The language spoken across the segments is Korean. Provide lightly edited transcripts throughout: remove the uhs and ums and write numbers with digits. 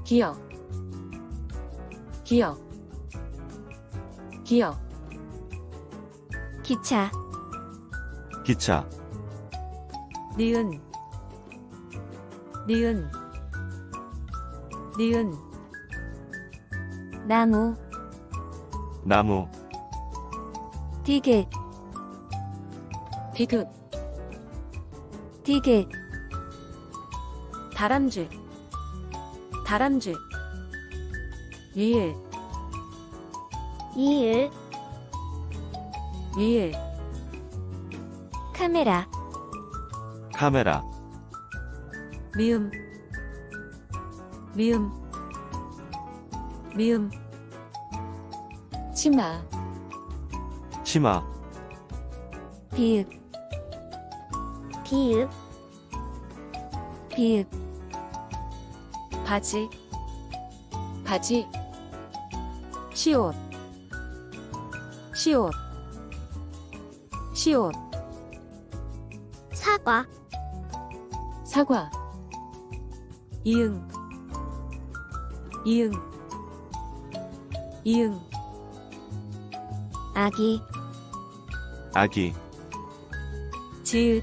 기억, 기억, 기억. 기차, 기차, 니은, 니은, 니은. 나무, 나무, 디귿, 디귿, 디귿, 다람쥐, 다람쥐. 이일, 이을, 이일. 카메라, 카메라, 미음, 미음, 미음. 치마, 치마, 비읍, 비읍, 비읍, 바지, 바지. 시옷, 시옷, 시옷. 사과, 사과. 이응, 이응, 이응. 아기, 아기, 지읒,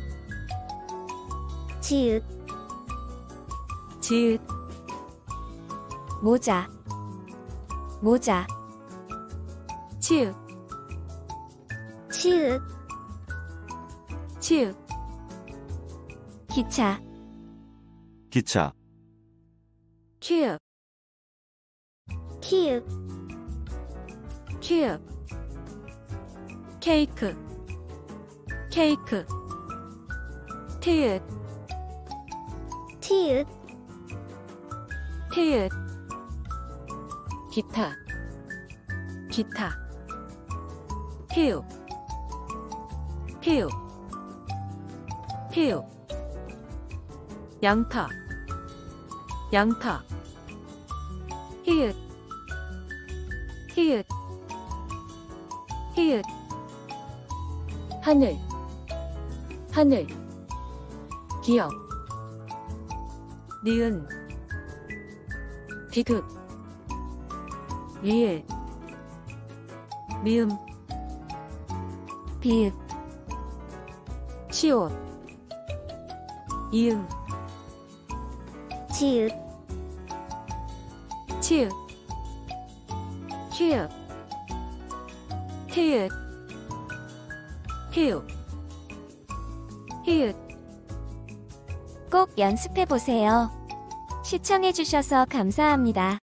지읒, 지읒. 모자, 모자, 치읒, 치읒, 치읒. 기차, 기차, 키읔, 키읔, 키읔. 케이크, 케이크. 티읕, 티읕, 티읕. 기타, 기타. 피우, 피우, 피우. 양타, 양타. 히읗, 히읗, 히읗. 하늘, 하늘. 기억, 니은, 디귿, 리을, 미음, 비읍, 시옷, 이응, 지읒, 치읒, 키읔, 티읕, 피우, 히읗. 꼭 연습해보세요. 시청해주셔서 감사합니다.